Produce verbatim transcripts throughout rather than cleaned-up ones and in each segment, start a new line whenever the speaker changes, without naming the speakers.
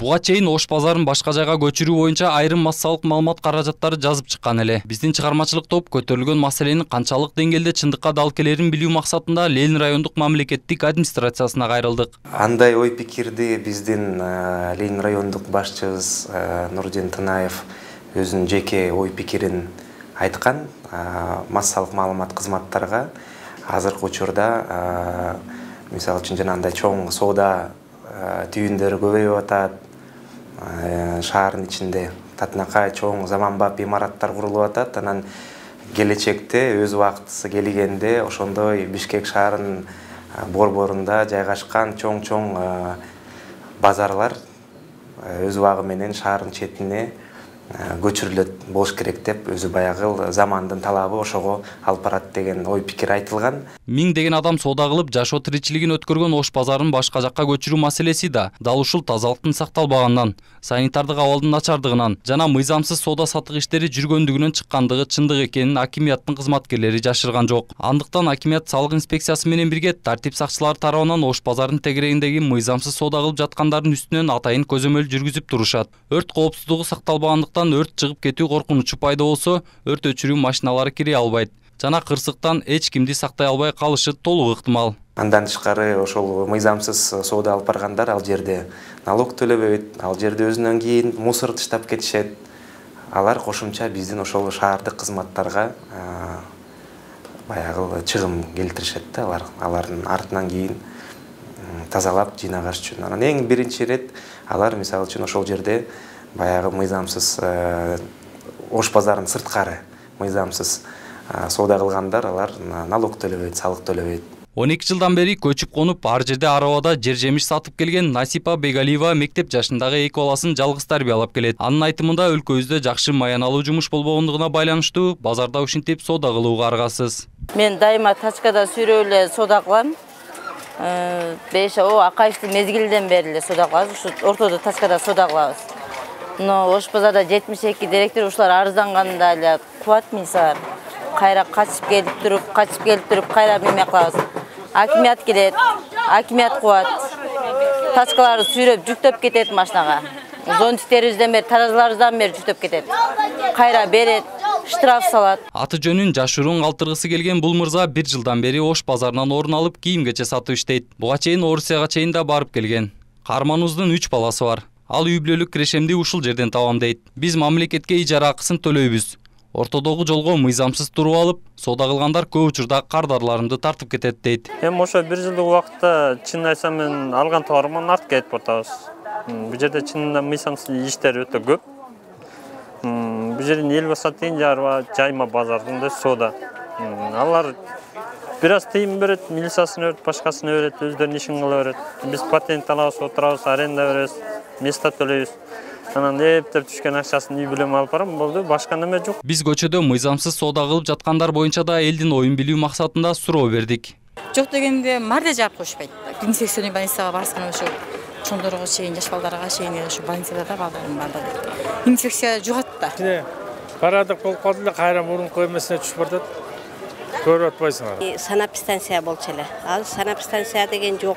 Буга чейин Ош базарын башка жайга көчүрүү боюнча айрым массалык маалымат каражаттары жазып чыккан эле. Биздин чыгармачылык топ көтөрүлгөн маселенин канчалык деңгээлде чындыкка дал келерин билүү максатында Ленин райондук мамлекеттик администрациясына кайрылдык.
Андай ой пикирди биздин Ленин райондук башчыбыз Нурдин Тынаев өзүнүн жеке ой пикирин айткан. Массалык маалымат кызматтарга азыркы учурда мисалы үчүн жанагындай чоң соода түйүндөрү көбөйүп атат. Шаардын ичинде татынакай чоң заманбап имараттар курулуп атат. Анан келечекте өз убактысы келгенде ошондой Бишкек шаарынын борборунда жайгашкан чоң-чоң базарлар өз убагы менен шаардын четине көчүрүлөт болуш керек деп өзү баягы замандын талабы ошого алып барат деген ой пикир айтылган.
Миңдеген адам соода кылып жашоо тиричилигин өткөргөн Ош базарын башка жакка көчүрүү маселеси да дал ушул тазалыктын сакталбаганынан, санитардык абалдын начардыгынан жана мыйзамсыз соода сатык иштери жүргөндүгүнөн чыккандыгы чындык экенин акимияттын кызматкерлери жашырган жок. Андыктан акимият салык инспекциясы менен бирге тартип сакчылары тарабынан Ош базарынын тегерегиндеги мыйзамсыз соода кылып жаткандардын үстүнөн атайын көзөмөл жүргүзүп турушат. Өрт коопсуздугу сакталбагандыктан өрт чыгып кетүү коркунучу пайда болсо, өрт өчүрүү машиналары кире албайт жана кырсыктан эч кимди сактай албай калышы толук ыктымал.
Андан тышкары ошол мыйзамсыз соода алып баргандар ал жерде налог төлөбөйт, ал жерде өзүнөн кийин мусор таштап кетишет. Алар кошумча биздин ошол шаардык кызматтарга баягы чыгым келтиришет да, алар алардын артынан кийин тазалап жыйнагаш үчүн. Анан эң биринчи ирет алар мисалы үчүн ошол жерде баягы мыйзамсыз Ош базарынын сырткары мыйзамсыз соода кылгандар алар налог төлөбөйт, салык төлөбөйт.
он эки жылдан бери көчүп конуп, ар жерде арабада жер жемиш сатып келген Насипа Бегалиева мектеп жашындагы эки баласын жалгыз тарбиялап келет. Анын айтымында өлкөбүздө жакшы маяналуу жумуш болбогондугуна байланыштуу базарда ушинтип соода кылууга аргасыз.
Мен дайыма тачкада сүйрөп эле соода кылам. беш о акайчтын мезгилинен бери эле соода кылабыз. Ушу ортодо тачкада соода кылабыз. Но Ош базарда жетимиш эки директор ушулар арызданганда эле кубат мисар. Кайра качып келип туруп, качып келип туруп, кайра неме кылабыз. Акимият келет, акимият кубат. Тачкаларды сүйрөп жүктөп кетет машинага. Зонтиктерибизден бери, таразыларыбыздан бери жүктөп кетет. Кайра берет, штраф салат.
Аты жөнүн жашыруун калтыргысы келген бул мырза бир жылдан бери Ош базарынан орун алып кийим-кече сатып иштейт. Буга чейин Орусияга чейин да барып келген. Каарманыбыздын үч баласы бар. Ал үй бүлөлүк кирешемди ушул жерден табам дейт. Биз мамлекетке ижара акысын төлөйбүз. Ортодогу жолго мыйзамсыз туруп алып, соода кылгандар көп учурда кардарларымды тартып кетет дейт.
Эми ошо бир жылдык убакытта чын айтсам мен алган товарыман артка кетип баратабыз. Бул жерде чынында мыйзамсыз иштер өтө көп. Бул жерден эл басат деген жарыба жайма базардын соода. Алар бир аз тыйым берет, милициясына берет, башкасына берет, өздөрүнүн ишин кыла берет. Биз патент алабыз, отурабыз, аренда беребиз, место төлөйбүз. Анан эптеп түшкөн акчасын үй бүлөмө алып барам, болду, башка неме жок.
Биз көчөдө мыйзамсыз соода кылып жаткандар боюнча да элдин оюн билүү максатында суроо бердик.
Жок дегенде марда жаап коюшпайт. Инфекционный больницага барсам ошо чоңдорго чейин, жаш балдарга чейин ошо больницада да балдарым бар. Инфекция жугат да.
Парадык болуп калды эле, кайра мурунку эмесине түшүп баратат. Көрүп атпайсыңар.
Санэпидстанция болчу эле. Азыр санэпидстанция деген жок.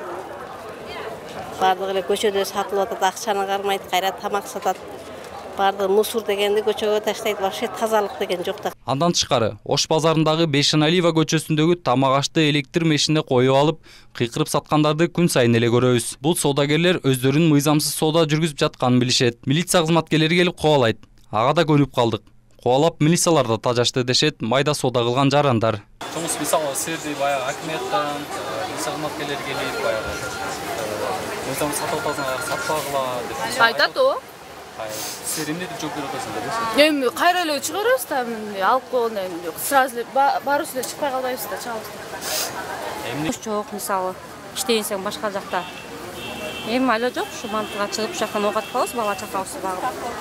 Бардыгы эле көчөдө сатылып атат, акчаны кармайт, кайра тамак сатат. Бардыгы мусор дегенди көчөгө таштайт, вообще тазалык деген жок да.
Андан тышкары, Ош базарындагы Бейшеналиева көчөсүндөгү тамак ашты электр мешине коюп алып, кыйкырып саткандарды күн сайын эле көрөбүз. Бул соодагерлер өздөрүнүн мыйзамсыз соода жүргүзүп жатканын билишет. Милиция кызматкерлери келип кубалайт. Ага да көнүп калдык. Кубалап милициялар да тажашты дешет майда соода кылган жарандар.
Чоңуз мисалы силерди баягы акимияттан, милиция кызматкерлери келип баягы мыйзам сатып атасыңар, сатпагыла деп
айтат о.
Силер эмне деп жооп берип атасыңар?
Эми кайра эле чыгарабыз да, алып койгондон кийин жок. Сразу эле барыбыз эле чыкпай калбайбыз да, чыгабыз да.
Эмне
жок, мисалы, иштейинсең башка жакта. Эми айла жок, ушу мантыга чыгып ушул жактан ок атып калабыз, бала чакабыз багып.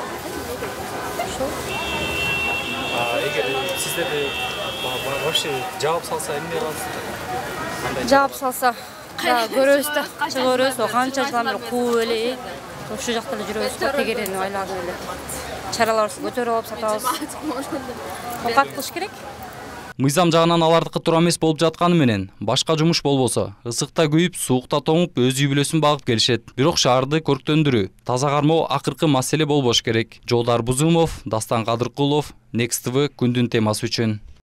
Ошо.
Эгер сиздерди вообще жаап салса эмне кыласыздар?
Жаап салса, көрөбүз да, чыгарабыз, канча жылдан бери кууп эле, ушул жакта эле жүрөбүз да, тегерени айланып эле. Чараларыбызды көтөрүп алып сатабыз. Окат кылыш керек.
Мыйзам жагынан алардыкы туура эмес болуп жатканы менен башка жумуш болбосо ысыкта күйүп, суукта тоңуп өз үй бүлөсүн багып келишет. Бирок шаарды көрктөндүрүү, таза кармоо акыркы маселе болбош керек. Жолдар Бузумов, Дастан Кадыркулов, Next T V күндүн темасы үчүн.